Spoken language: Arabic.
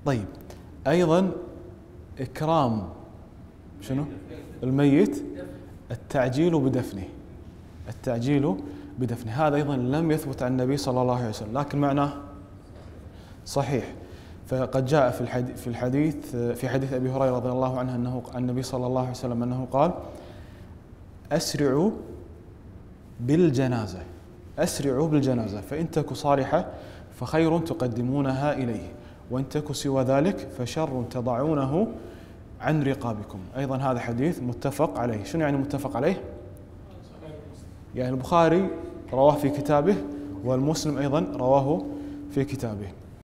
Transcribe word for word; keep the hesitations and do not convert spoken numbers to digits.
طيب أيضا إكرام شنو الميت، التعجيل بدفنه، التعجيل بدفنه، هذا أيضا لم يثبت عن النبي صلى الله عليه وسلم لكن معناه صحيح. فقد جاء في الحديث في الحديث في حديث أبي هريرة رضي الله عنه أنه عن النبي صلى الله عليه وسلم أنه قال: أسرعوا بالجنازة، أسرعوا بالجنازة، فإن تك صالحة فخير تقدمونها إليه، وإن تك سوى ذلك فشر تضعونه عن رقابكم. أيضا هذا حديث متفق عليه. شنو يعني متفق عليه؟ يعني البخاري رواه في كتابه والمسلم أيضا رواه في كتابه.